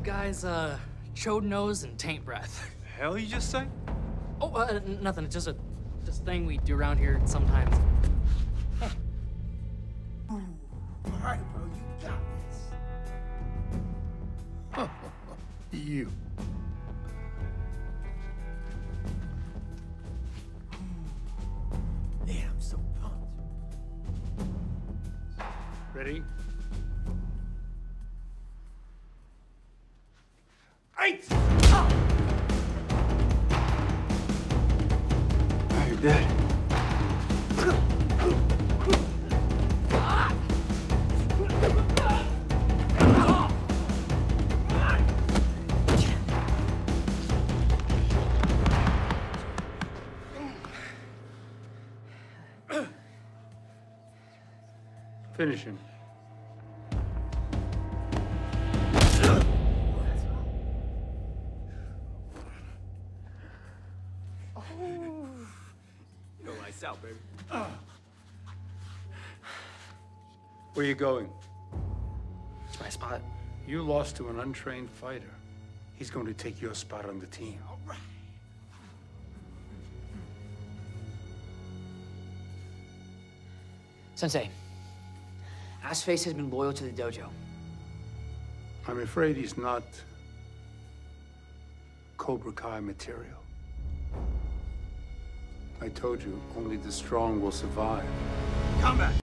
up guys, chode nose and taint breath. Hell you just say? Oh, nothing. It's just a thing we do around here sometimes. All right, bro, you got this. You. Man, I'm so pumped. Ready? Eight! Oh, you're dead. Finish him. Go lights out, baby. Where you going? It's my spot. You lost to an untrained fighter. He's going to take your spot on the team. All right. Sensei, Assface has been loyal to the dojo. I'm afraid he's not Cobra Kai material. I told you, only the strong will survive. Combat!